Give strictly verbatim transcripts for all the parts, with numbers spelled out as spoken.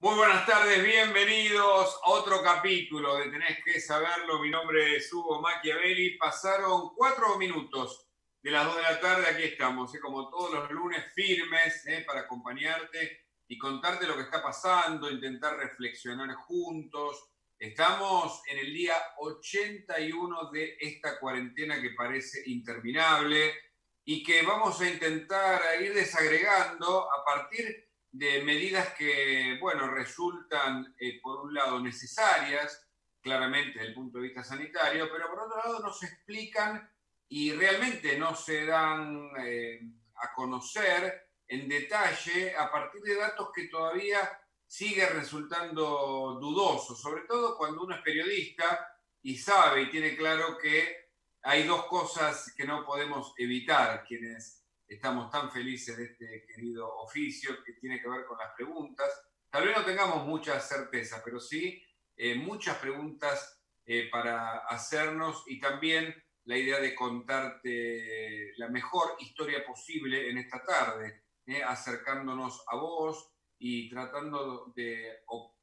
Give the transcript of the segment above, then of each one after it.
Muy buenas tardes, bienvenidos a otro capítulo de Tenés que Saberlo. Mi nombre es Hugo Machiavelli. Pasaron cuatro minutos de las dos de la tarde, aquí estamos, ¿eh? Como todos los lunes, firmes, ¿eh? Para acompañarte y contarte lo que está pasando, intentar reflexionar juntos. Estamos en el día ochenta y uno de esta cuarentena que parece interminable y que vamos a intentar ir desagregando a partir de medidas que, bueno, resultan, eh, por un lado, necesarias, claramente desde el punto de vista sanitario, pero por otro lado no se explican y realmente no se dan eh, a conocer en detalle a partir de datos que todavía sigue resultando dudosos, sobre todo cuando uno es periodista y sabe y tiene claro que hay dos cosas que no podemos evitar quienes estamos tan felices de este querido oficio que tiene que ver con las preguntas. Tal vez no tengamos muchas certezas, pero sí eh, muchas preguntas eh, para hacernos y también la idea de contarte la mejor historia posible en esta tarde, eh, acercándonos a vos y tratando de,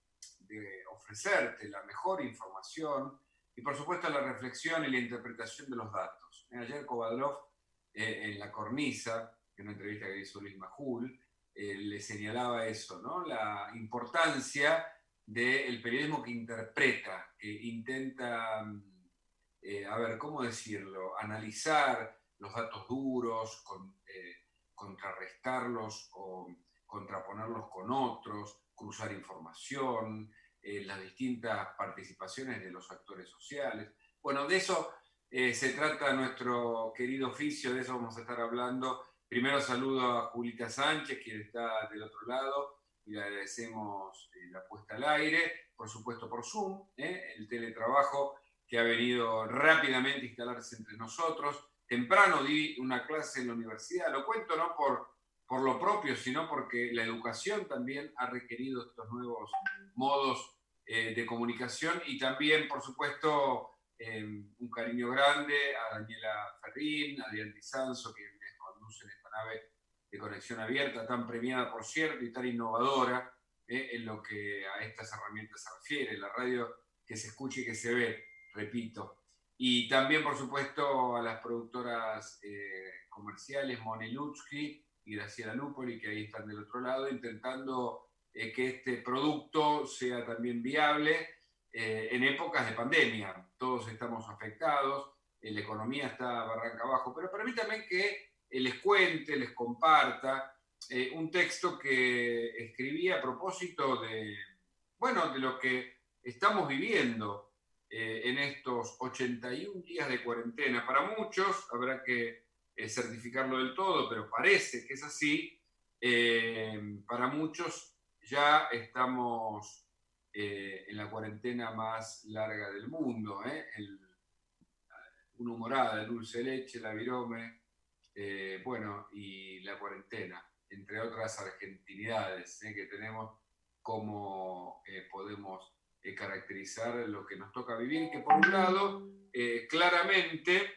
de ofrecerte la mejor información y por supuesto la reflexión y la interpretación de los datos. Ayer Kovadlov, eh, en La Cornisa, en una entrevista que hizo Luis Majul, eh, le señalaba eso, ¿no? La importancia del periodismo que interpreta, que intenta, eh, a ver, ¿cómo decirlo? Analizar los datos duros, con, eh, contrarrestarlos o contraponerlos con otros, cruzar información, eh, las distintas participaciones de los actores sociales. Bueno, de eso eh, se trata nuestro querido oficio, de eso vamos a estar hablando. Primero saludo a Julita Sánchez, quien está del otro lado, y le agradecemos eh, la puesta al aire, por supuesto por Zoom, eh, el teletrabajo que ha venido rápidamente a instalarse entre nosotros. Temprano di una clase en la universidad, lo cuento no por, por lo propio, sino porque la educación también ha requerido estos nuevos modos eh, de comunicación y también, por supuesto, eh, un cariño grande a Daniela Ferrín, a Adrián Di Sanzo, quienes conducen esta nave de conexión abierta, tan premiada, por cierto, y tan innovadora eh, en lo que a estas herramientas se refiere, la radio que se escuche y que se ve, repito. Y también, por supuesto, a las productoras eh, comerciales, Moni Lutsky y Graciela Lupoli, que ahí están del otro lado, intentando eh, que este producto sea también viable eh, en épocas de pandemia. Todos estamos afectados, eh, la economía está barranca abajo, pero permítanme que eh, les cuente, les comparta eh, un texto que escribí a propósito de, bueno, de lo que estamos viviendo eh, en estos ochenta y un días de cuarentena. Para muchos habrá que eh, certificarlo del todo, pero parece que es así. Eh, para muchos ya estamos eh, en la cuarentena más larga del mundo, ¿eh? El, una humorada, el dulce de leche, la virome, eh, bueno, y la cuarentena, entre otras argentinidades ¿eh? que tenemos, cómo eh, podemos eh, caracterizar lo que nos toca vivir, que por un lado, eh, claramente,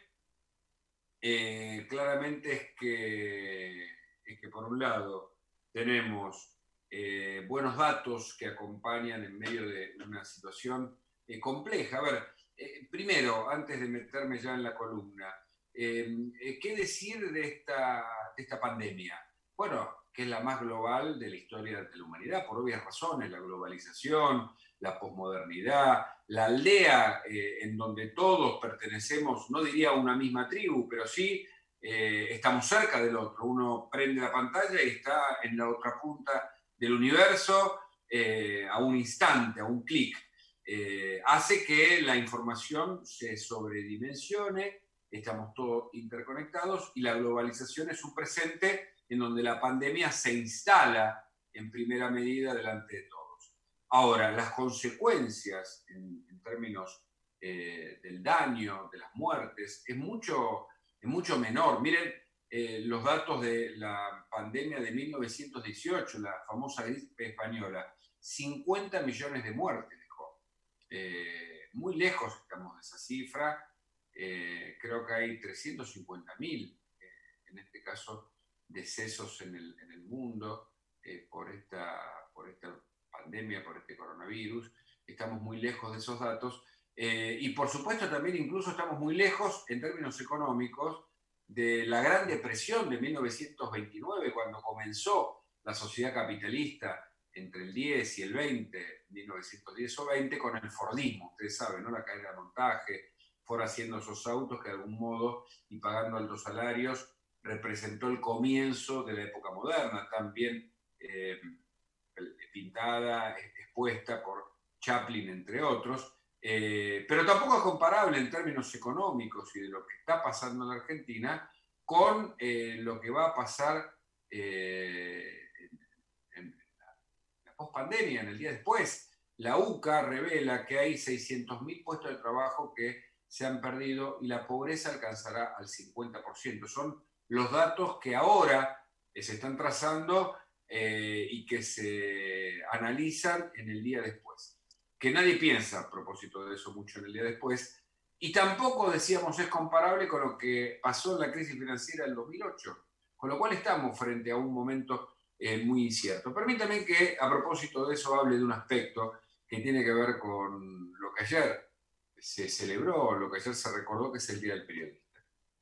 eh, claramente es que, es que por un lado tenemos eh, buenos datos que acompañan en medio de una situación eh, compleja. A ver, eh, primero, antes de meterme ya en la columna, eh, ¿qué decir de esta, de esta pandemia? Bueno, que es la más global de la historia de la humanidad, por obvias razones, la globalización, la posmodernidad, la aldea eh, en donde todos pertenecemos, no diría a una misma tribu, pero sí eh, estamos cerca del otro. Uno prende la pantalla y está en la otra punta del universo eh, a un instante, a un clic. Eh, hace que la información se sobredimensione, estamos todos interconectados y la globalización es un presente en donde la pandemia se instala en primera medida delante de todos. Ahora, las consecuencias en, en términos eh, del daño, de las muertes, es mucho, es mucho menor. Miren eh, los datos de la pandemia de mil novecientos dieciocho, la famosa gripe española, cincuenta millones de muertes dejó. Eh, muy lejos estamos de esa cifra. Eh, creo que hay trescientos cincuenta mil, eh, en este caso, decesos en el, en el mundo eh, por, esta, por esta pandemia por este coronavirus, estamos muy lejos de esos datos, eh, y por supuesto también incluso estamos muy lejos en términos económicos de la Gran Depresión de mil novecientos veintinueve, cuando comenzó la sociedad capitalista entre el diez y el veinte, mil novecientos diez o veinte, con el Fordismo, ustedes saben, ¿no? La cadena de montaje, Ford haciendo esos autos que de algún modo, y pagando altos salarios, representó el comienzo de la época moderna, también eh, pintada, expuesta por Chaplin, entre otros, eh, pero tampoco es comparable en términos económicos y de lo que está pasando en Argentina con eh, lo que va a pasar eh, en, en la pospandemia, en el día después. La U C A revela que hay seiscientos mil puestos de trabajo que se han perdido y la pobreza alcanzará al cincuenta por ciento. Son los datos que ahora se están trazando eh, y que se analizan en el día después. Que nadie piensa a propósito de eso mucho en el día después. Y tampoco, decíamos, es comparable con lo que pasó en la crisis financiera del dos mil ocho. Con lo cual estamos frente a un momento eh, muy incierto. Permítame que a propósito de eso hable de un aspecto que tiene que ver con lo que ayer se celebró, lo que ayer se recordó, que es el Día del Periodista.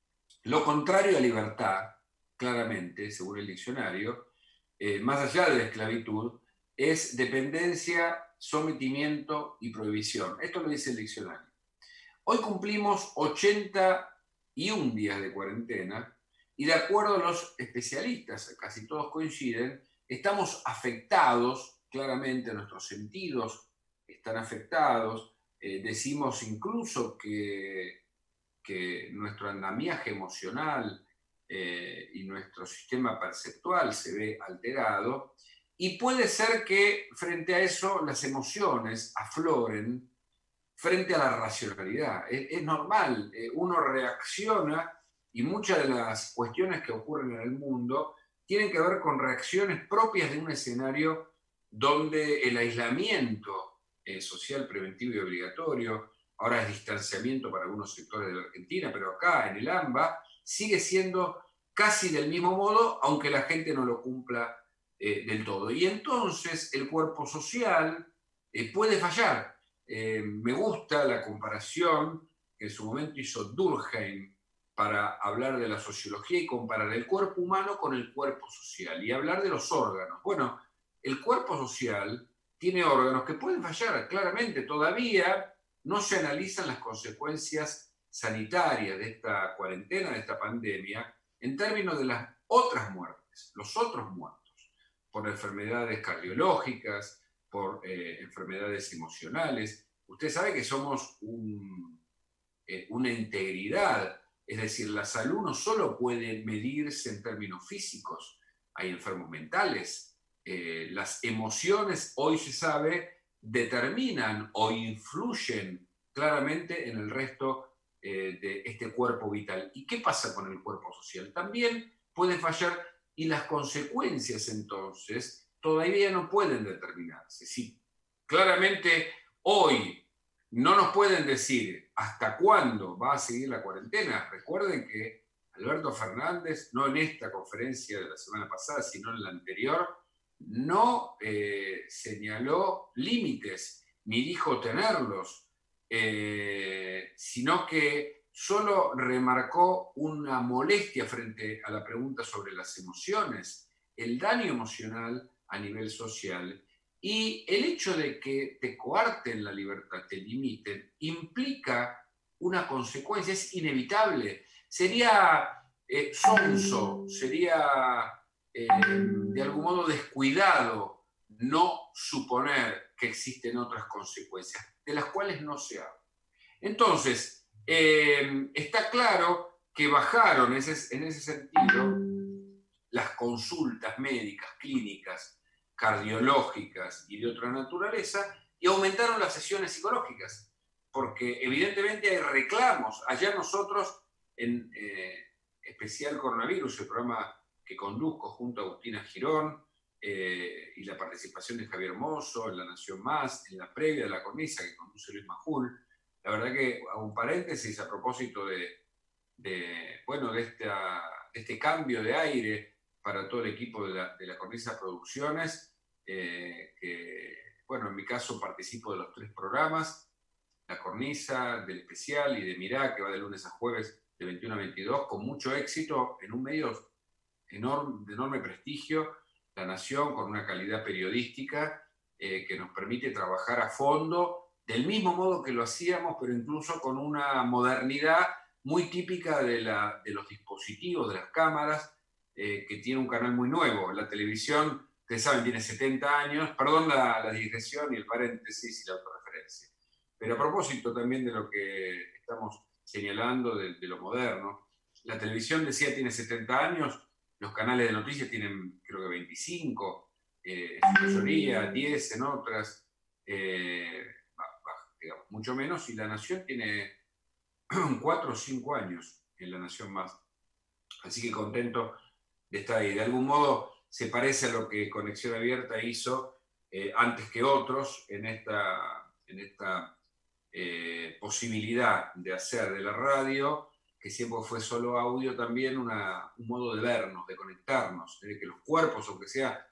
Lo contrario a libertad, claramente, según el diccionario, eh, más allá de la esclavitud, es dependencia, sometimiento y prohibición. Esto lo dice el diccionario. Hoy cumplimos ochenta y un días de cuarentena y de acuerdo a los especialistas, casi todos coinciden, estamos afectados, claramente nuestros sentidos están afectados, eh, decimos incluso que, que nuestro andamiaje emocional eh, y nuestro sistema perceptual se ve alterado, y puede ser que frente a eso las emociones afloren frente a la racionalidad. Es, es normal, eh, uno reacciona y muchas de las cuestiones que ocurren en el mundo tienen que ver con reacciones propias de un escenario donde el aislamiento eh, social preventivo y obligatorio, ahora es distanciamiento para algunos sectores de la Argentina, pero acá en el AMBA sigue siendo casi del mismo modo, aunque la gente no lo cumpla eh, del todo. Y entonces el cuerpo social eh, puede fallar. Eh, me gusta la comparación que en su momento hizo Durkheim para hablar de la sociología y comparar el cuerpo humano con el cuerpo social y hablar de los órganos. Bueno, el cuerpo social tiene órganos que pueden fallar claramente. Todavía no se analizan las consecuencias sanitarias de esta cuarentena, de esta pandemia, en términos de las otras muertes, los otros muertos, por enfermedades cardiológicas, por eh, enfermedades emocionales. Usted sabe que somos un, eh, una integridad, es decir, la salud no solo puede medirse en términos físicos, hay enfermos mentales, eh, las emociones, hoy se sabe, determinan o influyen claramente en el resto eh, de este cuerpo vital. ¿Y qué pasa con el cuerpo social? También puede fallar y las consecuencias entonces todavía no pueden determinarse. Si claramente hoy no nos pueden decir hasta cuándo va a seguir la cuarentena, recuerden que Alberto Fernández, no en esta conferencia de la semana pasada, sino en la anterior, no eh, señaló límites, ni dijo tenerlos, eh, sino que solo remarcó una molestia frente a la pregunta sobre las emociones, el daño emocional a nivel social, y el hecho de que te coarten la libertad, te limiten, implica una consecuencia, es inevitable. Sería eh, sonso, sería eh, de algún modo descuidado no suponer que existen otras consecuencias, de las cuales no se habla. Entonces, eh, está claro que bajaron ese, en ese sentido las consultas médicas, clínicas, cardiológicas y de otra naturaleza, y aumentaron las sesiones psicológicas, porque evidentemente hay reclamos. Allá nosotros, en eh, Especial Coronavirus, el programa que conduzco junto a Agustina Girón, eh, y la participación de Javier Mozo, en La Nación Más, en la previa de La Cornisa, que conduce Luis Majul, la verdad que hago un paréntesis a propósito de, de, bueno, de, esta, de este cambio de aire para todo el equipo de la, de la Cornisa Producciones, eh, que bueno, en mi caso participo de los tres programas, La Cornisa, del Especial y de Mirá, que va de lunes a jueves de veintiuno a veintidós, con mucho éxito en un medio enorme, de enorme prestigio, La Nación, con una calidad periodística eh, que nos permite trabajar a fondo, del mismo modo que lo hacíamos, pero incluso con una modernidad muy típica de, la, de los dispositivos, de las cámaras, eh, que tiene un canal muy nuevo. La televisión, ustedes saben, tiene setenta años, perdón la, la digresión y el paréntesis y la autorreferencia. Pero a propósito también de lo que estamos señalando, de, de lo moderno, la televisión, decía, tiene setenta años, los canales de noticias tienen, creo que veinticinco, eh, en su mayoría, diez en otras, eh, digamos, mucho menos, y La Nación tiene cuatro o cinco años en La Nación Más. Así que contento de estar ahí. De algún modo se parece a lo que Conexión Abierta hizo eh, antes que otros en esta, en esta eh, posibilidad de hacer de la radio, que siempre fue solo audio, también una, un modo de vernos, de conectarnos, de que los cuerpos, aunque sea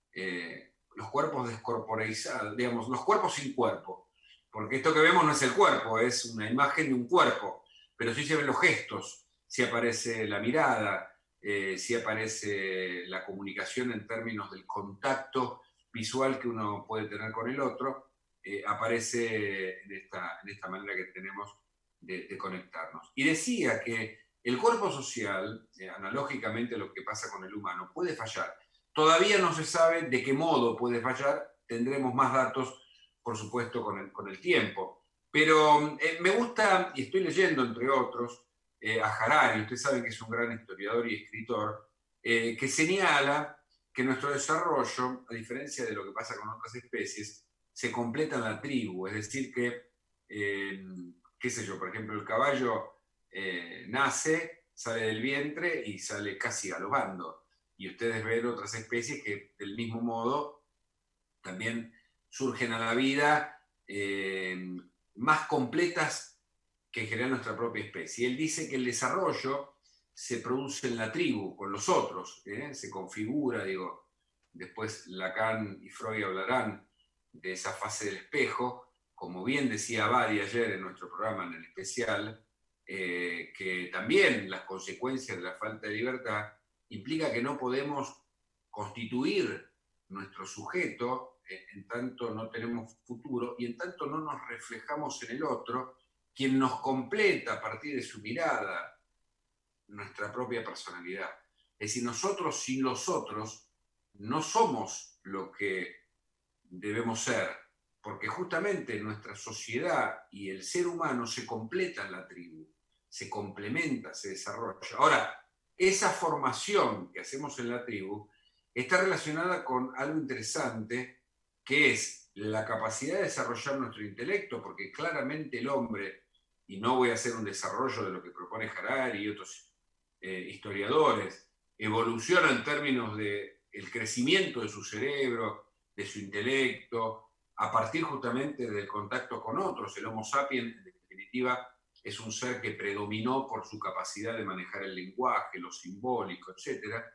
eh, los cuerpos descorporizados, digamos, los cuerpos sin cuerpo, porque esto que vemos no es el cuerpo, es una imagen de un cuerpo, pero sí se ven los gestos, sí aparece la mirada, eh, sí aparece la comunicación en términos del contacto visual que uno puede tener con el otro, eh, aparece en esta, en esta manera que tenemos de, de conectarnos. Y decía que el cuerpo social, eh, analógicamente a lo que pasa con el humano, puede fallar. Todavía no se sabe de qué modo puede fallar, tendremos más datos, por supuesto, con el, con el tiempo. Pero eh, me gusta, y estoy leyendo, entre otros, eh, a Harari, ustedes saben que es un gran historiador y escritor, eh, que señala que nuestro desarrollo, a diferencia de lo que pasa con otras especies, se completa en la tribu, es decir que, eh, qué sé yo, por ejemplo, el caballo eh, nace, sale del vientre y sale casi galopando. Y ustedes ven otras especies que del mismo modo también surgen a la vida eh, más completas que en general nuestra propia especie. Él dice que el desarrollo se produce en la tribu, con los otros, ¿eh? Se configura, digo, después Lacan y Freud hablarán de esa fase del espejo, como bien decía Abadi ayer en nuestro programa en el especial, eh, que también las consecuencias de la falta de libertad implica que no podemos constituir nuestro sujeto eh, en tanto no tenemos futuro y en tanto no nos reflejamos en el otro, quien nos completa a partir de su mirada nuestra propia personalidad. Es decir, nosotros sin los otros no somos lo que debemos ser, porque justamente nuestra sociedad y el ser humano se completan en la tribu, se complementa, se desarrolla. Ahora, esa formación que hacemos en la tribu está relacionada con algo interesante, que es la capacidad de desarrollar nuestro intelecto, porque claramente el hombre, y no voy a hacer un desarrollo de lo que propone Harari y otros eh, historiadores, evoluciona en términos de el crecimiento de su cerebro, de su intelecto, a partir justamente del contacto con otros. El Homo sapiens, en definitiva, es un ser que predominó por su capacidad de manejar el lenguaje, lo simbólico, etcétera,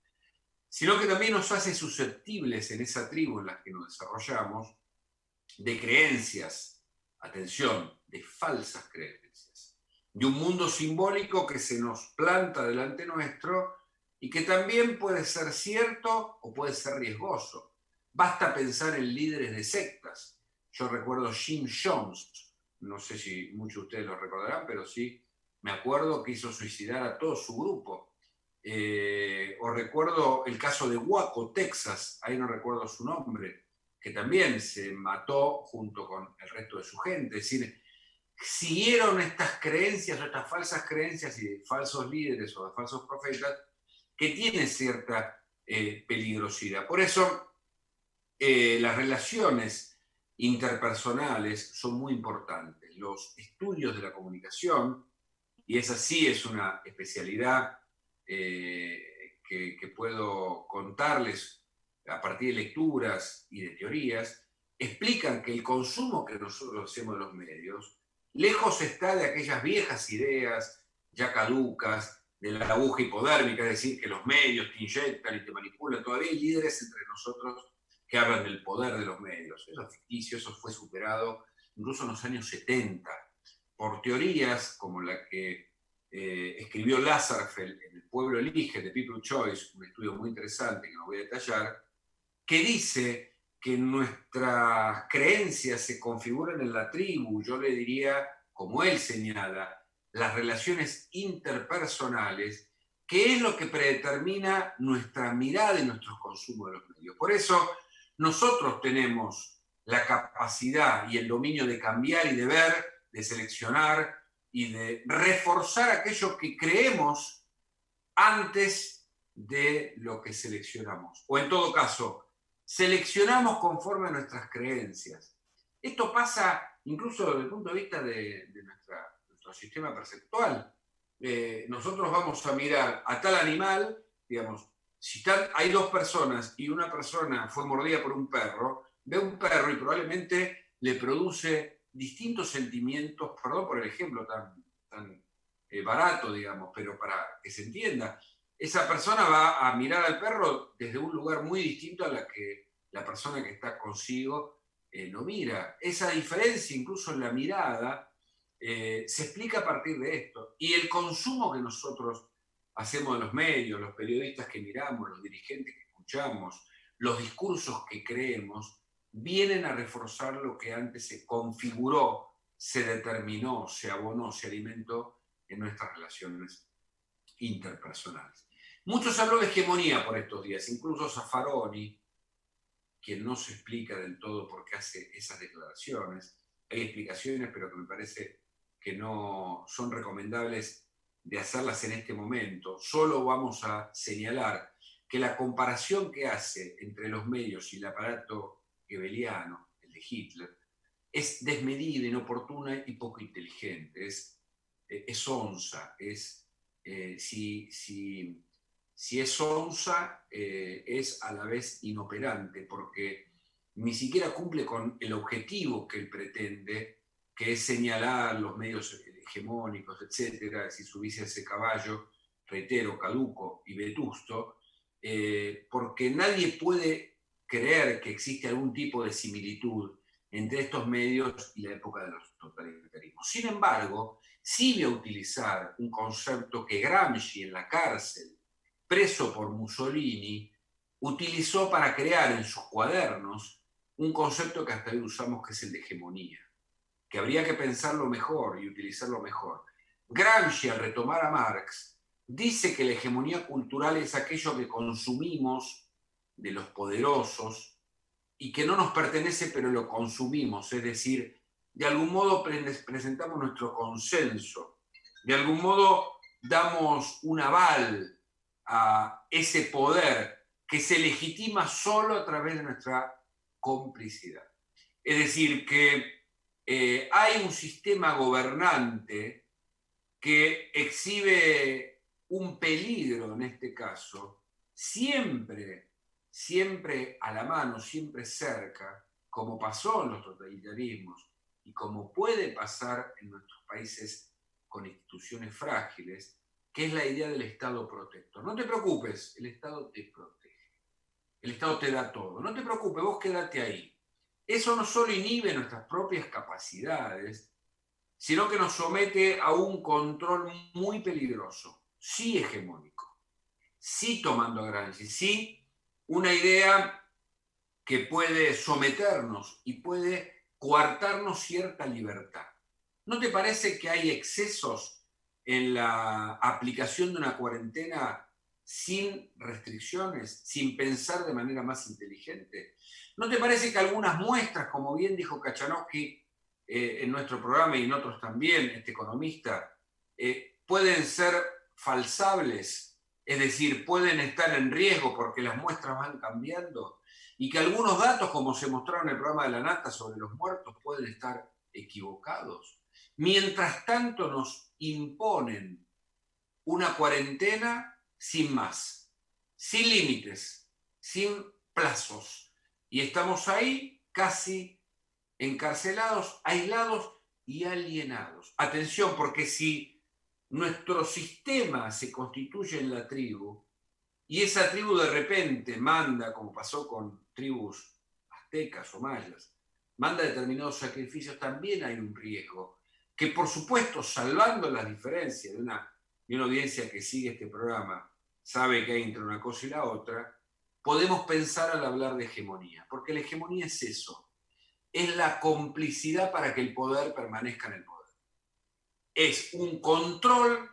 sino que también nos hace susceptibles en esa tribu en la que nos desarrollamos de creencias, atención, de falsas creencias, de un mundo simbólico que se nos planta delante nuestro y que también puede ser cierto o puede ser riesgoso. Basta pensar en líderes de sectas. Yo recuerdo Jim Jones, no sé si muchos de ustedes lo recordarán, pero sí me acuerdo que hizo suicidar a todo su grupo. Eh, o recuerdo el caso de Waco, Texas, ahí no recuerdo su nombre, que también se mató junto con el resto de su gente. Es decir, siguieron estas creencias o estas falsas creencias y de falsos líderes o de falsos profetas que tienen cierta eh, peligrosidad. Por eso eh, las relaciones interpersonales son muy importantes. Los estudios de la comunicación, y esa sí es una especialidad eh, que, que puedo contarles a partir de lecturas y de teorías, explican que el consumo que nosotros hacemos de los medios, lejos está de aquellas viejas ideas ya caducas, de la aguja hipodérmica, es decir, que los medios te inyectan y te manipulan. Todavía hay líderes entre nosotros que hablan del poder de los medios. Eso es ficticio, eso fue superado incluso en los años setenta por teorías como la que eh, escribió Lasserfeld en El pueblo elige, de People's Choice, un estudio muy interesante que no voy a detallar, que dice que nuestras creencias se configuran en la tribu. Yo le diría, como él señala, las relaciones interpersonales, que es lo que predetermina nuestra mirada y nuestros consumos de los medios. Por eso nosotros tenemos la capacidad y el dominio de cambiar y de ver, de seleccionar y de reforzar aquello que creemos antes de lo que seleccionamos. O en todo caso, seleccionamos conforme a nuestras creencias. Esto pasa incluso desde el punto de vista de, de nuestra, nuestro sistema perceptual. Eh, nosotros vamos a mirar a tal animal, digamos, si tal, hay dos personas y una persona fue mordida por un perro, ve un perro y probablemente le produce distintos sentimientos, perdón por el ejemplo tan, tan eh, barato, digamos, pero para que se entienda, esa persona va a mirar al perro desde un lugar muy distinto a la que la persona que está consigo eh, lo mira. Esa diferencia, incluso en la mirada, eh, se explica a partir de esto. Y el consumo que nosotros hacemos de los medios, los periodistas que miramos, los dirigentes que escuchamos, los discursos que creemos, vienen a reforzar lo que antes se configuró, se determinó, se abonó, se alimentó en nuestras relaciones interpersonales. Mucho se habló de hegemonía por estos días, incluso Zaffaroni, quien no se explica del todo por qué hace esas declaraciones. Hay explicaciones, pero que me parece que no son recomendables de hacerlas en este momento. Solo vamos a señalar que la comparación que hace entre los medios y el aparato goebbeliano, el de Hitler, es desmedida, inoportuna y poco inteligente. Es, es sonsa, es, eh, si, si, si es sonsa, eh, es a la vez inoperante, porque ni siquiera cumple con el objetivo que él pretende, que es señalar los medios hegemónicos, etcétera. Si subiese a ese caballo, reitero, caduco y vetusto, eh, porque nadie puede creer que existe algún tipo de similitud entre estos medios y la época de los totalitarismos. Sin embargo, sí voy a utilizar un concepto que Gramsci en la cárcel, preso por Mussolini, utilizó para crear en sus cuadernos un concepto que hasta hoy usamos, que es el de hegemonía, que habría que pensarlo mejor y utilizarlo mejor. Gramsci, al retomar a Marx, dice que la hegemonía cultural es aquello que consumimos de los poderosos y que no nos pertenece, pero lo consumimos, es decir, de algún modo presentamos nuestro consenso, de algún modo damos un aval a ese poder que se legitima solo a través de nuestra complicidad. Es decir, que eh, hay un sistema gobernante que exhibe un peligro, en este caso, siempre, siempre a la mano, siempre cerca, como pasó en los totalitarismos y como puede pasar en nuestros países con instituciones frágiles, que es la idea del Estado protector. No te preocupes, el Estado te protege. El Estado te da todo. No te preocupes, vos quédate ahí. Eso no solo inhibe nuestras propias capacidades, sino que nos somete a un control muy peligroso, sí hegemónico, sí tomando a Gramsci, sí una idea que puede someternos y puede coartarnos cierta libertad. ¿No te parece que hay excesos en la aplicación de una cuarentena sin restricciones, sin pensar de manera más inteligente? ¿No te parece que algunas muestras, como bien dijo Kachanowski eh, en nuestro programa y en otros también, este economista, eh, pueden ser falsables? Es decir, pueden estar en riesgo porque las muestras van cambiando y que algunos datos, como se mostraron en el programa de la Nata sobre los muertos, pueden estar equivocados. Mientras tanto nos imponen una cuarentena sin más, sin límites, sin plazos. Y estamos ahí casi encarcelados, aislados y alienados. Atención, porque si nuestro sistema se constituye en la tribu y esa tribu de repente manda, como pasó con tribus aztecas o mayas, manda determinados sacrificios, también hay un riesgo, que por supuesto, salvando las diferencias de una, de una audiencia que sigue este programa, sabe que hay entre una cosa y la otra, podemos pensar al hablar de hegemonía, porque la hegemonía es eso, es la complicidad para que el poder permanezca en el poder. Es un control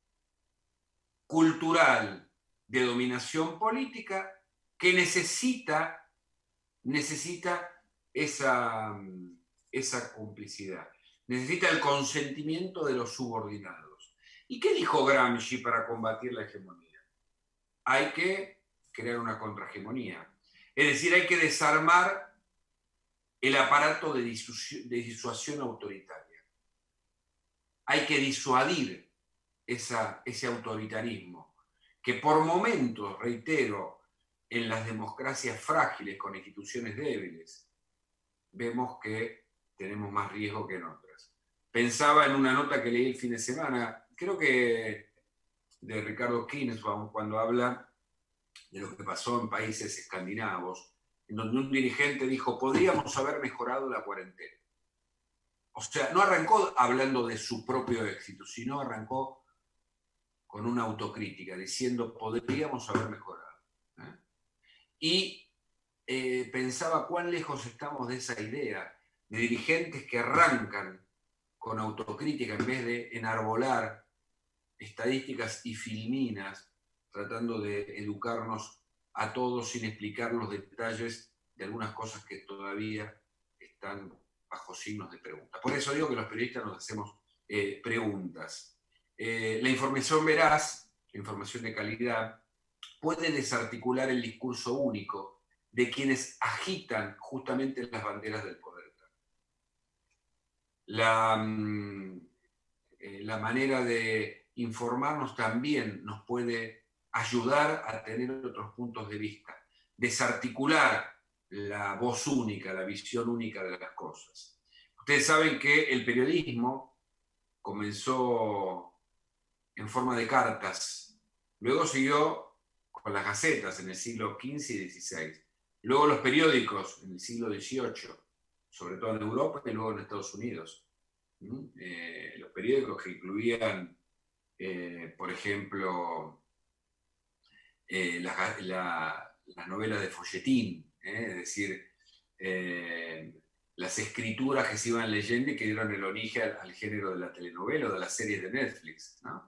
cultural de dominación política que necesita, necesita esa, esa complicidad, necesita el consentimiento de los subordinados. ¿Y qué dijo Gramsci para combatir la hegemonía? Hay que crear una contrahegemonía. Es decir, hay que desarmar el aparato de disuasión, de disuasión autoritaria. Hay que disuadir esa, ese autoritarismo, que por momentos, reitero, en las democracias frágiles con instituciones débiles, vemos que tenemos más riesgo que en otras. Pensaba en una nota que leí el fin de semana, creo que de Ricardo Kinsbaum, cuando habla de lo que pasó en países escandinavos, en donde un dirigente dijo, podríamos haber mejorado la cuarentena. O sea, no arrancó hablando de su propio éxito, sino arrancó con una autocrítica, diciendo, podríamos haber mejorado. ¿eh? Y eh, pensaba cuán lejos estamos de esa idea, de dirigentes que arrancan con autocrítica en vez de enarbolar estadísticas y filminas, tratando de educarnos a todos sin explicar los detalles de algunas cosas que todavía están bajo signos de pregunta. Por eso digo que los periodistas nos hacemos eh, preguntas. Eh, la información veraz, la información de calidad, puede desarticular el discurso único de quienes agitan justamente las banderas del poder. La, eh, la manera de informarnos también nos puede ayudar a tener otros puntos de vista, desarticular la voz única, la visión única de las cosas. Ustedes saben que el periodismo comenzó en forma de cartas, luego siguió con las gacetas en el siglo quince y dieciséis, luego los periódicos en el siglo dieciocho, sobre todo en Europa y luego en Estados Unidos. ¿Mm? Eh, los periódicos que incluían, eh, por ejemplo, eh, las la, la novelas de folletín, ¿eh? es decir, eh, las escrituras que se iban leyendo y que dieron el origen al, al género de la telenovela o de las series de Netflix, ¿no?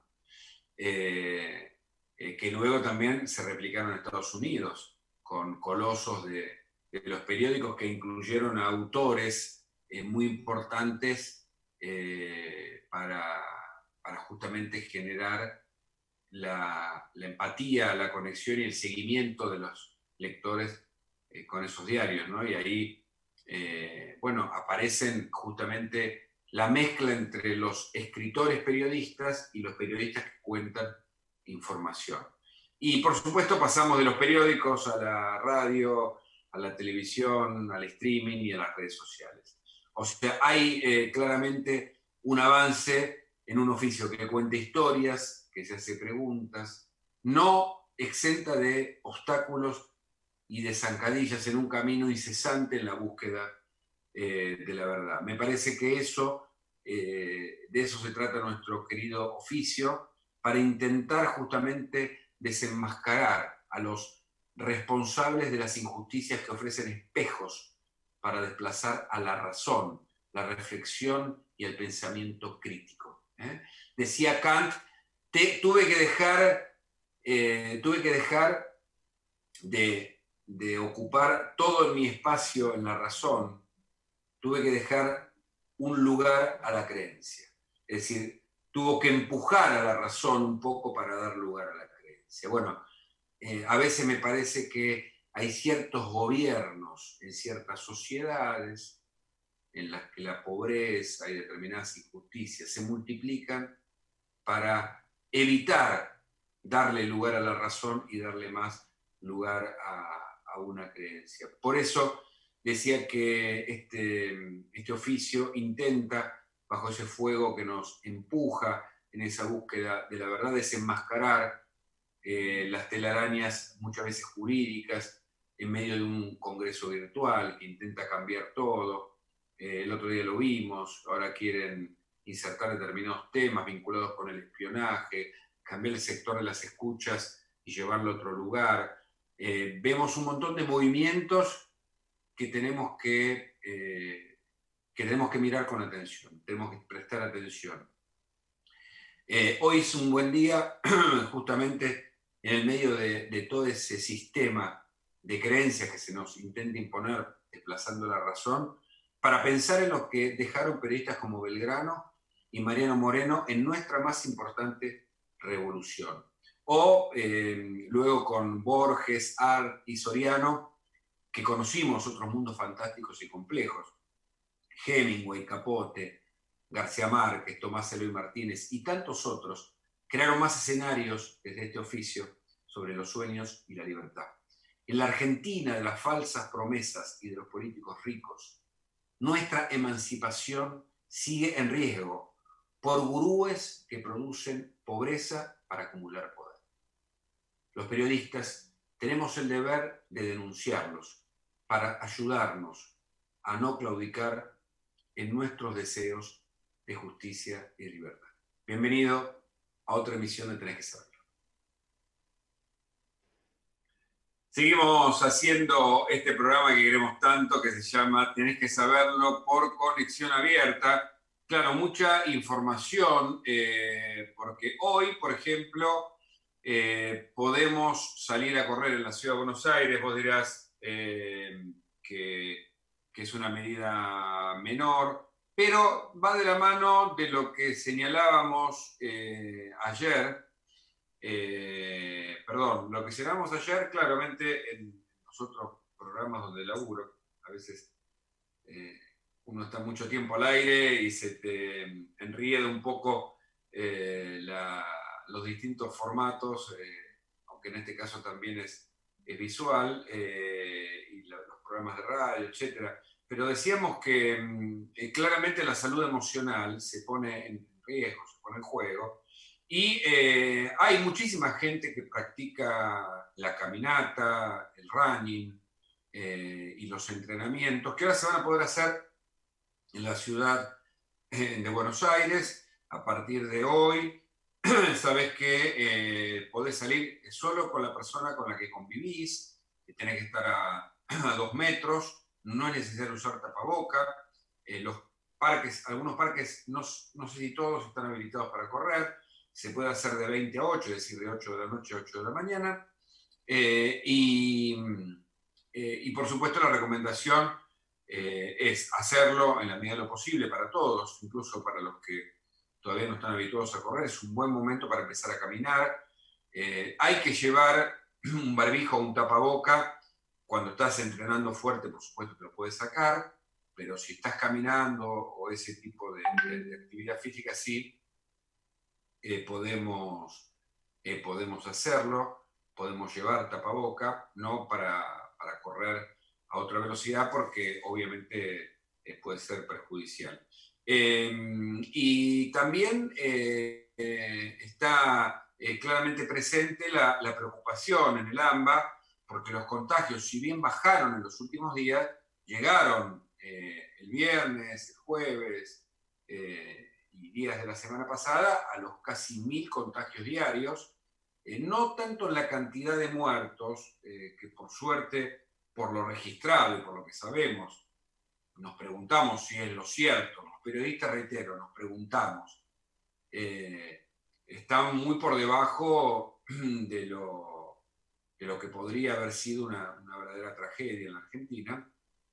eh, eh, que luego también se replicaron en Estados Unidos, con colosos de, de los periódicos que incluyeron a autores eh, muy importantes eh, para, para justamente generar la, la empatía, la conexión y el seguimiento de los lectores eh, con esos diarios, ¿no? Y ahí, eh, bueno, aparecen justamente la mezcla entre los escritores periodistas y los periodistas que cuentan información. Y por supuesto pasamos de los periódicos a la radio, a la televisión, al streaming y a las redes sociales. O sea, hay eh, claramente un avance en un oficio que cuenta historias, que se hace preguntas, no exenta de obstáculos y de zancadillas en un camino incesante en la búsqueda eh, de la verdad. Me parece que eso, eh, de eso se trata nuestro querido oficio, para intentar justamente desenmascarar a los responsables de las injusticias que ofrecen espejos para desplazar a la razón, la reflexión y el pensamiento crítico. ¿eh? Decía Kant, te, tuve que dejar, eh, tuve que dejar de, de ocupar todo mi espacio en la razón, tuve que dejar un lugar a la creencia. Es decir, tuvo que empujar a la razón un poco para dar lugar a la creencia. Bueno, eh, a veces me parece que hay ciertos gobiernos en ciertas sociedades en las que la pobreza y determinadas injusticias se multiplican para evitar darle lugar a la razón y darle más lugar a, a una creencia. Por eso decía que este, este oficio intenta, bajo ese fuego que nos empuja en esa búsqueda de la verdad, desenmascarar eh, las telarañas muchas veces jurídicas en medio de un congreso virtual que intenta cambiar todo. Eh, el otro día lo vimos, ahora quieren insertar determinados temas vinculados con el espionaje, cambiar el sector de las escuchas y llevarlo a otro lugar. Eh, vemos un montón de movimientos que tenemos que, eh, que tenemos que mirar con atención, tenemos que prestar atención. Eh, hoy es un buen día, justamente en el medio de, de todo ese sistema de creencias que se nos intenta imponer, desplazando la razón, para pensar en lo que dejaron periodistas como Belgrano y Mariano Moreno en nuestra más importante revolución. O eh, luego con Borges, Art y Soriano, que conocimos otros mundos fantásticos y complejos. Hemingway, Capote, García Márquez, Tomás Eloy Martínez y tantos otros crearon más escenarios desde este oficio sobre los sueños y la libertad. En la Argentina de las falsas promesas y de los políticos ricos, nuestra emancipación sigue en riesgo por gurúes que producen pobreza para acumular poder. Los periodistas tenemos el deber de denunciarlos para ayudarnos a no claudicar en nuestros deseos de justicia y libertad. Bienvenido a otra emisión de Tenés que Saberlo. Seguimos haciendo este programa que queremos tanto, que se llama Tenés que Saberlo por Conexión Abierta. Claro, mucha información, eh, porque hoy, por ejemplo, eh, podemos salir a correr en la Ciudad de Buenos Aires. Vos dirás eh, que, que es una medida menor, pero va de la mano de lo que señalábamos eh, ayer. Eh, perdón, lo que señalamos ayer, claramente en los otros programas donde laburo, a veces eh, uno está mucho tiempo al aire y se te enrieda un poco eh, la, los distintos formatos, eh, aunque en este caso también es, es visual, eh, y la, los programas de radio, etcétera. Pero decíamos que eh, claramente la salud emocional se pone en riesgo, se pone en juego. Y eh, hay muchísima gente que practica la caminata, el running eh, y los entrenamientos, que ahora se van a poder hacer en la ciudad eh, de Buenos Aires. A partir de hoy, sabes que eh, podés salir solo con la persona con la que convivís, que tenés que estar a, a dos metros, no es necesario usar tapaboca. Eh, los parques, algunos parques, no, no sé si todos están habilitados para correr. Se puede hacer de veinte a ocho, es decir, de ocho de la noche a ocho de la mañana. Eh, y, eh, y por supuesto la recomendación eh, es hacerlo en la medida de lo posible para todos, incluso para los que todavía no están habituados a correr. Es un buen momento para empezar a caminar. Eh, hay que llevar un barbijo o un tapaboca. Cuando estás entrenando fuerte, por supuesto, te lo puedes sacar, pero si estás caminando o ese tipo de, de, de actividad física, sí, Eh, podemos, eh, podemos hacerlo, podemos llevar tapaboca, no para, para correr a otra velocidad porque obviamente eh, puede ser perjudicial. Eh, y también eh, eh, está eh, claramente presente la, la preocupación en el AMBA porque los contagios, si bien bajaron en los últimos días, llegaron eh, el viernes, el jueves, eh, y días de la semana pasada a los casi mil contagios diarios, eh, no tanto en la cantidad de muertos, eh, que por suerte, por lo registrado y por lo que sabemos, nos preguntamos si es lo cierto, los periodistas, reitero, nos preguntamos, eh, están muy por debajo de lo, de lo que podría haber sido una, una verdadera tragedia en la Argentina,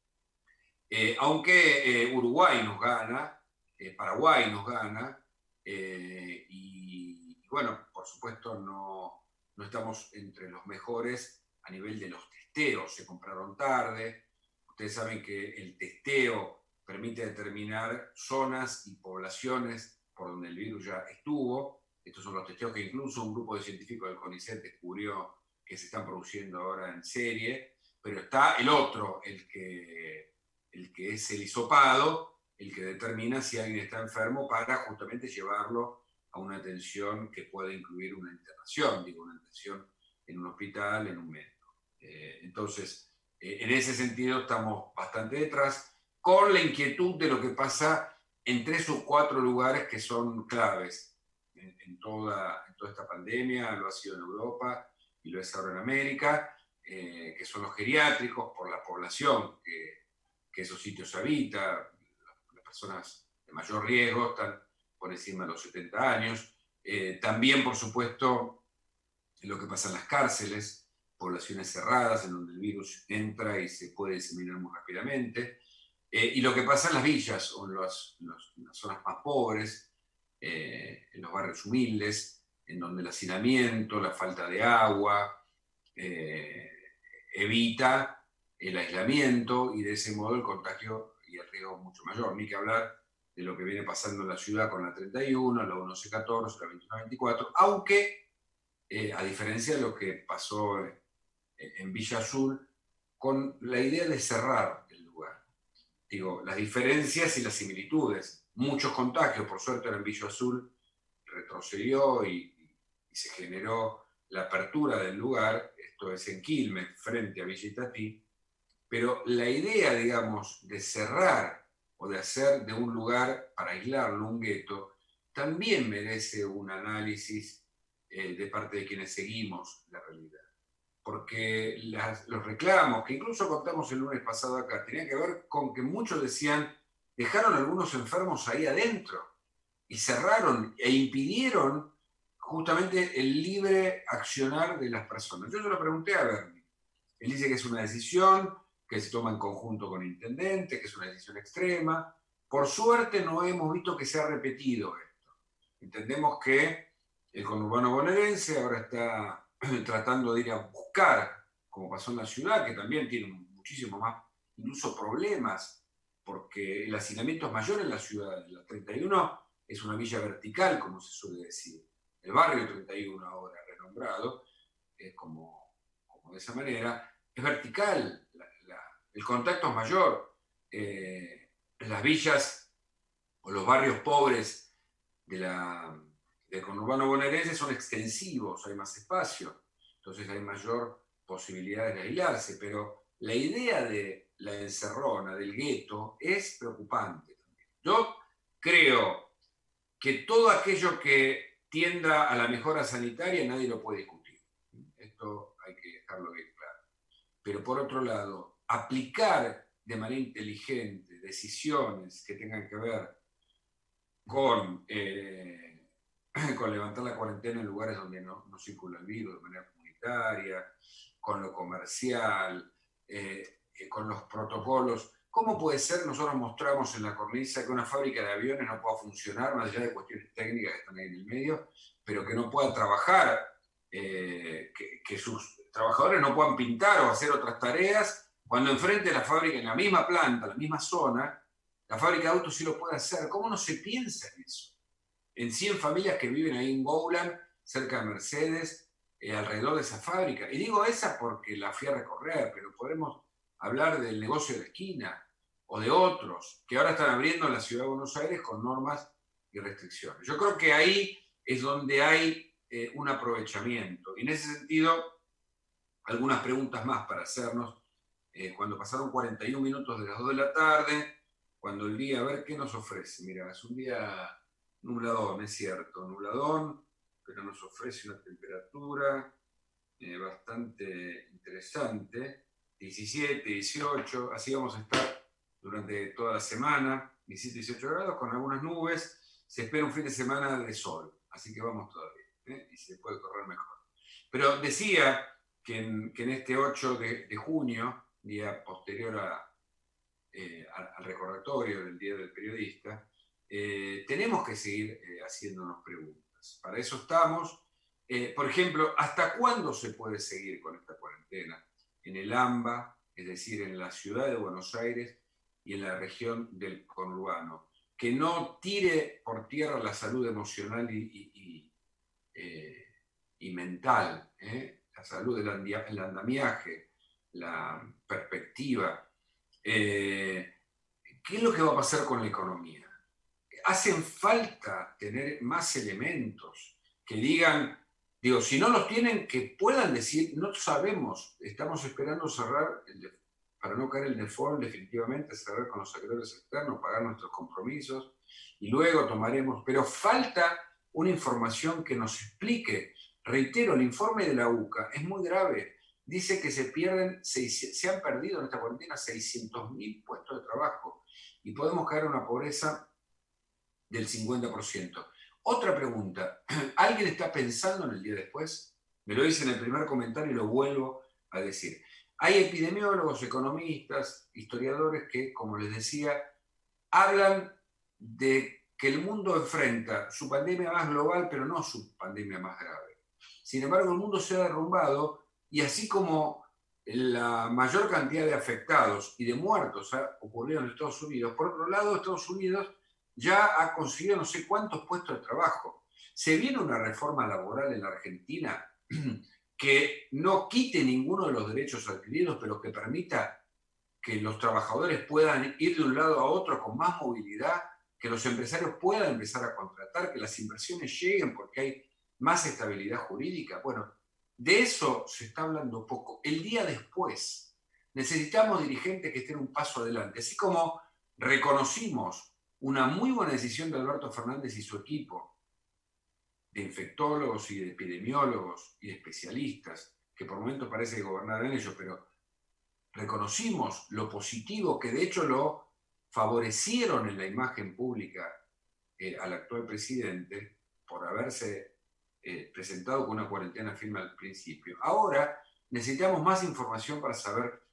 eh, aunque eh, Uruguay nos gana, Eh, Paraguay nos gana, eh, y, y bueno, por supuesto no, no estamos entre los mejores a nivel de los testeos, se compraron tarde. Ustedes saben que el testeo permite determinar zonas y poblaciones por donde el virus ya estuvo. Estos son los testeos que incluso un grupo de científicos del CONICET descubrió que se están produciendo ahora en serie, pero está el otro, el que, el que es el hisopado, el que determina si alguien está enfermo para justamente llevarlo a una atención que puede incluir una internación, digo, una atención en un hospital, en un médico. Eh, entonces, Eh, en ese sentido estamos bastante detrás, con la inquietud de lo que pasa en tres o cuatro lugares que son claves en, en, toda, en toda esta pandemia. Lo ha sido en Europa y lo es ahora en América, eh, que son los geriátricos, por la población que, que esos sitios habita. Las personas de mayor riesgo están por encima de los setenta años. Eh, también, por supuesto, lo que pasa en las cárceles, poblaciones cerradas en donde el virus entra y se puede diseminar muy rápidamente. Eh, y lo que pasa en las villas o en, los, los, en las zonas más pobres, eh, en los barrios humildes, en donde el hacinamiento, la falta de agua, eh, evita el aislamiento y de ese modo el contagio y el riesgo es mucho mayor. Ni que hablar de lo que viene pasando en la ciudad con la treinta y uno, la once catorce, la veintiuno veinticuatro, aunque eh, a diferencia de lo que pasó en, en Villa Azul, con la idea de cerrar el lugar. Digo, las diferencias y las similitudes. Muchos contagios, por suerte en Villa Azul retrocedió y, y se generó la apertura del lugar, esto es en Quilmes, frente a Villa Itatí, pero la idea, digamos, de cerrar o de hacer de un lugar para aislarlo, un gueto, también merece un análisis eh, de parte de quienes seguimos la realidad. Porque las, los reclamos, que incluso contamos el lunes pasado acá, tenían que ver con que muchos decían, dejaron a algunos enfermos ahí adentro y cerraron e impidieron justamente el libre accionar de las personas. Yo se lo pregunté a Bernie. Él dice que es una decisión que se toma en conjunto con el intendente, que es una decisión extrema. Por suerte no hemos visto que se ha repetido esto. Entendemos que el conurbano bonaerense ahora está tratando de ir a buscar, como pasó en la ciudad, que también tiene muchísimo más, incluso problemas, porque el hacinamiento es mayor en la ciudad. La treinta y uno es una villa vertical, como se suele decir. El barrio treinta y uno ahora renombrado, es como, como de esa manera, es vertical, la, la, el contacto es mayor. Eh, las villas o los barrios pobres de la, del conurbano bonaerense son extensivos, hay más espacio, entonces hay mayor posibilidad de aislarse, pero la idea de la encerrona, del gueto, es preocupante también. Yo creo que todo aquello que tienda a la mejora sanitaria nadie lo puede discutir. Esto hay que dejarlo bien claro. Pero por otro lado, aplicar de manera inteligente decisiones que tengan que ver con, eh, con levantar la cuarentena en lugares donde no, no circula el virus de manera comunitaria, con lo comercial, eh, eh, con los protocolos. ¿Cómo puede ser? Nosotros mostramos en la cornisa que una fábrica de aviones no pueda funcionar, más allá de cuestiones técnicas que están ahí en el medio, pero que no pueda trabajar, eh, que, que sus trabajadores no puedan pintar o hacer otras tareas, cuando enfrente de la fábrica, en la misma planta, la misma zona, la fábrica de autos sí lo puede hacer. ¿Cómo no se piensa en eso? En cien familias que viven ahí en Gowland, cerca de Mercedes, eh, alrededor de esa fábrica. Y digo esa porque la fui a recorrer, pero podemos hablar del negocio de la esquina o de otros que ahora están abriendo en la ciudad de Buenos Aires con normas y restricciones. Yo creo que ahí es donde hay eh, un aprovechamiento. Y en ese sentido, algunas preguntas más para hacernos. Eh, cuando pasaron cuarenta y un minutos de las dos de la tarde, cuando el día, a ver qué nos ofrece. Mira, es un día nubladón, es cierto, nubladón, pero nos ofrece una temperatura eh, bastante interesante, diecisiete, dieciocho, así vamos a estar durante toda la semana, diecisiete, dieciocho grados, con algunas nubes. Se espera un fin de semana de sol, así que vamos todavía, ¿eh? Y se puede correr mejor. Pero decía que en, que en este ocho de, de junio, día posterior a, eh, al recordatorio del Día del Periodista, eh, tenemos que seguir eh, haciéndonos preguntas. Para eso estamos. Eh, por ejemplo, ¿hasta cuándo se puede seguir con esta cuarentena? En el AMBA, es decir, en la ciudad de Buenos Aires y en la región del conurbano. Que no tire por tierra la salud emocional y, y, y, eh, y mental, ¿eh? La salud del andamiaje, la perspectiva. Eh, ¿Qué es lo que va a pasar con la economía? Hacen falta tener más elementos que digan, digo, si no los tienen, que puedan decir, no sabemos, estamos esperando cerrar el, para no caer en el default, definitivamente cerrar con los acreedores externos, pagar nuestros compromisos, y luego tomaremos, pero falta una información que nos explique. Reitero, el informe de la U C A es muy grave. Dice que se pierden, se han perdido en esta cuarentena seiscientos mil puestos de trabajo y podemos caer en una pobreza del cincuenta por ciento. Otra pregunta, ¿alguien está pensando en el día después? Me lo hice en el primer comentario y lo vuelvo a decir. Hay epidemiólogos, economistas, historiadores que, como les decía, hablan de que el mundo enfrenta su pandemia más global, pero no su pandemia más grave. Sin embargo, el mundo se ha derrumbado y así como la mayor cantidad de afectados y de muertos ha ocurrido en Estados Unidos, por otro lado, Estados Unidos ya ha conseguido no sé cuántos puestos de trabajo. Se viene una reforma laboral en la Argentina que no quite ninguno de los derechos adquiridos, pero que permita que los trabajadores puedan ir de un lado a otro con más movilidad, que los empresarios puedan empezar a contratar, que las inversiones lleguen porque hay más estabilidad jurídica. Bueno, de eso se está hablando poco. El día después necesitamos dirigentes que estén un paso adelante, así como reconocimos una muy buena decisión de Alberto Fernández y su equipo, de infectólogos y de epidemiólogos y de especialistas, que por momentos parece que gobernaran ellos, pero reconocimos lo positivo, que de hecho lo favorecieron en la imagen pública eh, al actual presidente por haberse eh, presentado con una cuarentena firme al principio. Ahora necesitamos más información para saber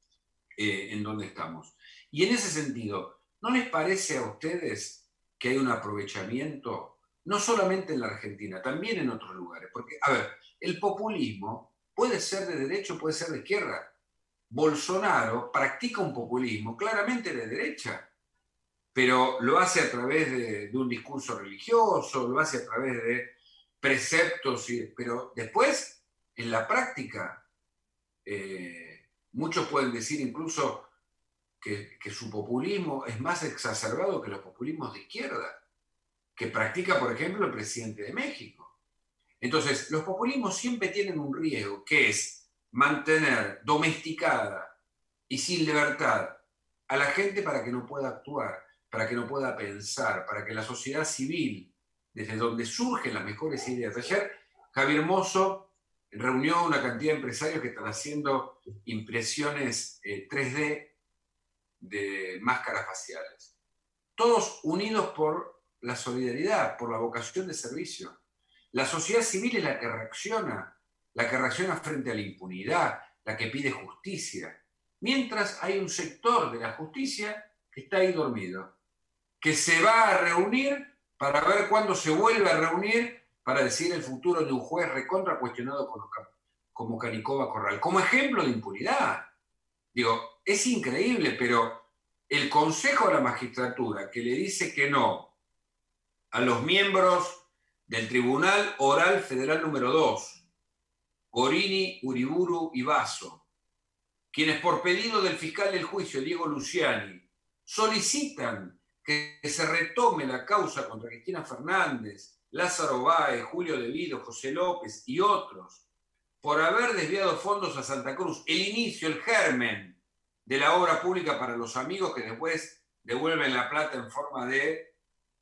eh, en dónde estamos. Y en ese sentido, ¿no les parece a ustedes que hay un aprovechamiento, no solamente en la Argentina, también en otros lugares? Porque, a ver, el populismo puede ser de derecha o puede ser de izquierda. Bolsonaro practica un populismo claramente de derecha, pero lo hace a través de, de un discurso religioso, lo hace a través de preceptos, y, pero después, en la práctica, eh, muchos pueden decir incluso que, que su populismo es más exacerbado que los populismos de izquierda, que practica, por ejemplo, el presidente de México. Entonces, los populismos siempre tienen un riesgo, que es mantener domesticada y sin libertad a la gente para que no pueda actuar, para que no pueda pensar, para que la sociedad civil, desde donde surgen las mejores ideas. Ayer Javier Mozo reunió una cantidad de empresarios que están haciendo impresiones eh, tres D de máscaras faciales. Todos unidos por la solidaridad, por la vocación de servicio. La sociedad civil es la que reacciona, la que reacciona frente a la impunidad, la que pide justicia. Mientras hay un sector de la justicia que está ahí dormido, que se va a reunir para ver cuándo se vuelve a reunir para decir el futuro de un juez recontra cuestionado como, como Canicova Corral. Como ejemplo de impunidad. Digo, es increíble, pero el Consejo de la Magistratura que le dice que no a los miembros del Tribunal Oral Federal número dos, Gorini, Uriburu y Basso, quienes por pedido del fiscal del juicio, Diego Luciani, solicitan que se retome la causa contra Cristina Fernández, Lázaro Báez, Julio De Vido, José López y otros, por haber desviado fondos a Santa Cruz, el inicio, el germen de la obra pública para los amigos que después devuelven la plata en forma de,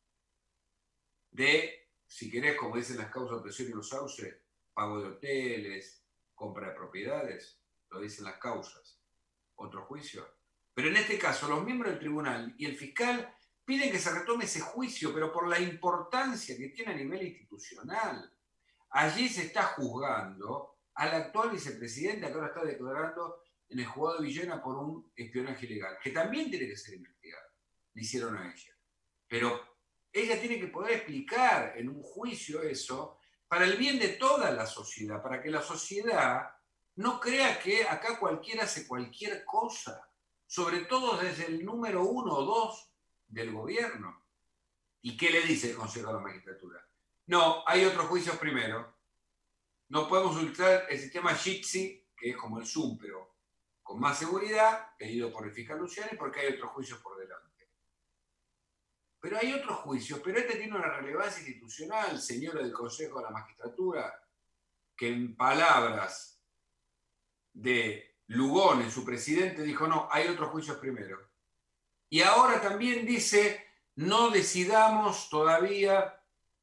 de si querés, como dicen las causas de presión y los sauces, pago de hoteles, compra de propiedades, lo dicen las causas. Otro juicio. Pero en este caso, los miembros del tribunal y el fiscal piden que se retome ese juicio, pero por la importancia que tiene a nivel institucional. Allí se está juzgando al actual vicepresidente, que ahora está declarando en el juzgado de Villena por un espionaje ilegal, que también tiene que ser investigado. Le hicieron a ella. Pero ella tiene que poder explicar en un juicio eso para el bien de toda la sociedad, para que la sociedad no crea que acá cualquiera hace cualquier cosa, sobre todo desde el número uno o dos del gobierno. ¿Y qué le dice el Consejo de la Magistratura? No, hay otros juicios primero. No podemos utilizar el sistema Jitsi, que es como el Zoom, pero con más seguridad, pedido por el fiscal Luciani, porque hay otros juicios por delante. Pero hay otros juicios, pero este tiene una relevancia institucional, señora del Consejo de la Magistratura, que en palabras de Lugones, su presidente, dijo, no, hay otros juicios primero. Y ahora también dice, no decidamos todavía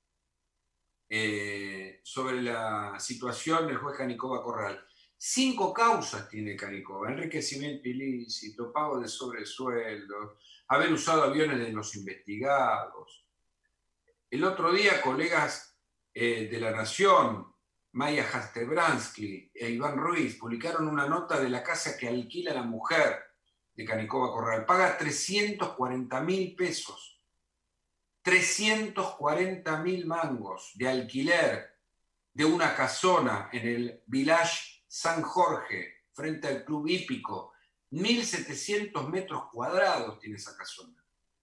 eh, sobre la situación del juez Canicova Corral. Cinco causas tiene Canicova: enriquecimiento ilícito, pago de sobresueldos, haber usado aviones de los investigados. El otro día, colegas eh, de La Nación, Maya Jastebransky e Iván Ruiz, publicaron una nota de la casa que alquila la mujer de Canicova Corral. Paga trescientos cuarenta mil pesos. trescientos cuarenta mil mangos de alquiler de una casona en el Village San Jorge, frente al Club Hípico. mil setecientos metros cuadrados tiene esa casona.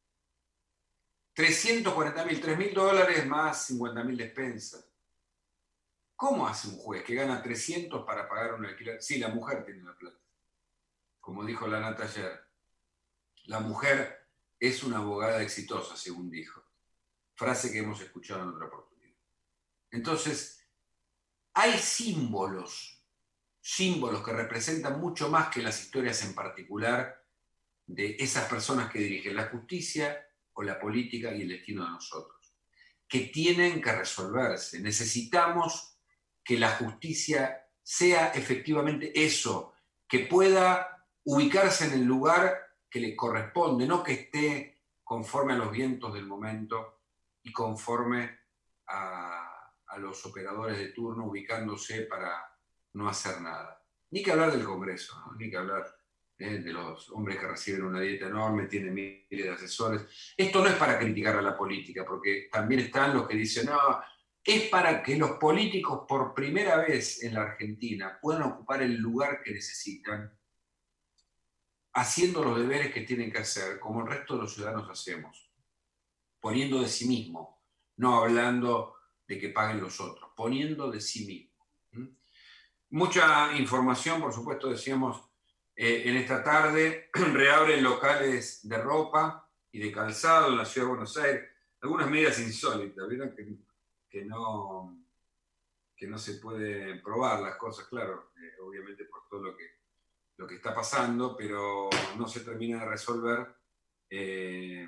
trescientos cuarenta mil, tres mil dólares más cincuenta mil despensas. ¿Cómo hace un juez que gana trescientos para pagar un alquiler? Sí, la mujer tiene la plata. Como dijo la Nata ayer, la mujer es una abogada exitosa, según dijo. Frase que hemos escuchado en otra oportunidad. Entonces, hay símbolos, símbolos que representan mucho más que las historias en particular de esas personas que dirigen la justicia o la política y el destino de nosotros, que tienen que resolverse. Necesitamos que la justicia sea efectivamente eso, que pueda ubicarse en el lugar que le corresponde, no que esté conforme a los vientos del momento y conforme a, a los operadores de turno ubicándose para no hacer nada. Ni que hablar del Congreso, ¿no? Ni que hablar eh, de los hombres que reciben una dieta enorme, tienen miles de asesores. Esto no es para criticar a la política, porque también están los que dicen, no, es para que los políticos por primera vez en la Argentina puedan ocupar el lugar que necesitan, haciendo los deberes que tienen que hacer, como el resto de los ciudadanos hacemos, poniendo de sí mismo, no hablando de que paguen los otros, poniendo de sí mismo. ¿Mm? Mucha información, por supuesto, decíamos, eh, en esta tarde. Reabren locales de ropa y de calzado en la Ciudad de Buenos Aires. Algunas medidas insólitas, ¿vieron? Que, que, no, que no se puede probar las cosas, claro, eh, obviamente por todo lo que, lo que está pasando, pero no se termina de resolver. Eh,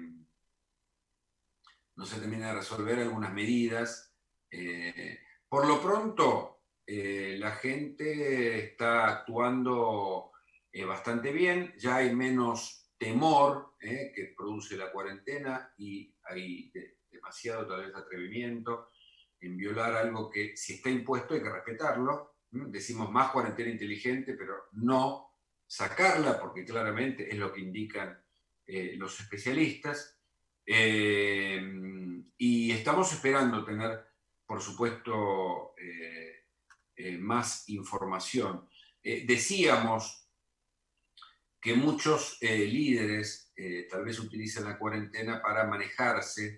no se termina de resolver algunas medidas. Eh, por lo pronto, eh, la gente está actuando eh, bastante bien, ya hay menos temor eh, que produce la cuarentena y hay de, demasiado tal vez atrevimiento en violar algo que si está impuesto hay que respetarlo. ¿Mm? Decimos más cuarentena inteligente, pero no sacarla, porque claramente es lo que indican eh, los especialistas. Eh, y estamos esperando tener, por supuesto, eh, eh, más información. Eh, decíamos que muchos eh, líderes eh, tal vez utilizan la cuarentena para manejarse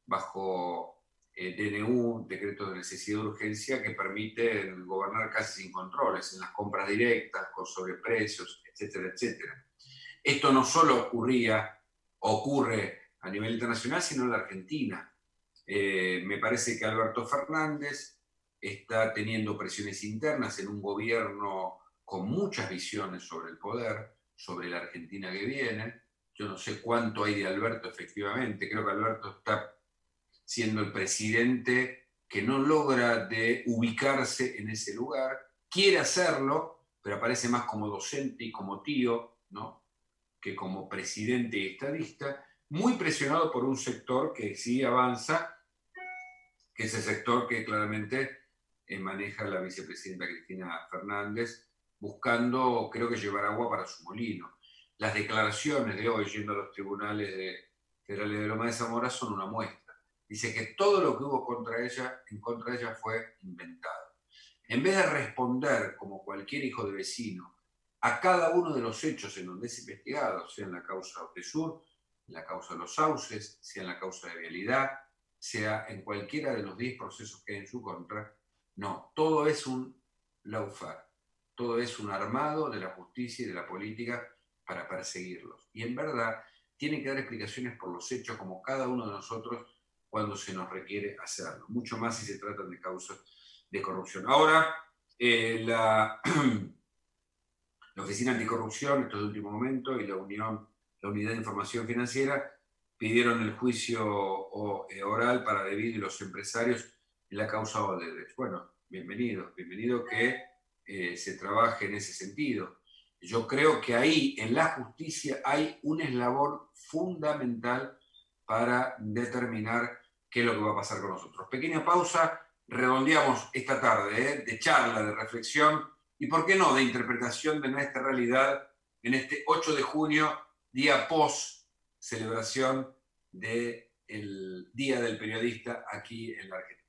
bajo eh, D N U, decreto de necesidad de urgencia, que permiten gobernar casi sin controles en las compras directas, con sobreprecios, etcétera, etcétera. Esto no solo ocurría, ocurre a nivel internacional, sino en la Argentina. Eh, me parece que Alberto Fernández está teniendo presiones internas en un gobierno con muchas visiones sobre el poder, sobre la Argentina que viene. Yo no sé cuánto hay de Alberto efectivamente. Creo que Alberto está siendo el presidente que no logra de ubicarse en ese lugar. Quiere hacerlo, pero aparece más como docente y como tío, ¿no?, que como presidente y estadista, muy presionado por un sector que sí avanza, que es el sector que claramente eh, maneja la vicepresidenta Cristina Fernández, buscando, creo que, llevar agua para su molino. Las declaraciones de hoy, yendo a los tribunales de, federales de Loma de Zamora, son una muestra. Dice que todo lo que hubo contra ella, en contra de ella fue inventado. En vez de responder como cualquier hijo de vecino a cada uno de los hechos en donde es investigado, sea en la causa Otesur, en la causa de los sauces, sea en la causa de vialidad, sea en cualquiera de los diez procesos que hay en su contra, no, todo es un lawfare, todo es un armado de la justicia y de la política para perseguirlos. Y en verdad tienen que dar explicaciones por los hechos, como cada uno de nosotros, cuando se nos requiere hacerlo, mucho más si se tratan de causas de corrupción. Ahora, eh, la... La Oficina Anticorrupción, esto de último momento, y la Unión, la Unidad de Información Financiera, pidieron el juicio oral para David y los empresarios en la causa Odebrecht. Bueno, bienvenido, bienvenido que eh, se trabaje en ese sentido. Yo creo que ahí, en la justicia, hay un eslabón fundamental para determinar qué es lo que va a pasar con nosotros. Pequeña pausa, redondeamos esta tarde ¿eh? de charla, de reflexión y, ¿por qué no?, de interpretación de nuestra realidad en este ocho de junio, día post celebración del Día del Periodista aquí en la Argentina.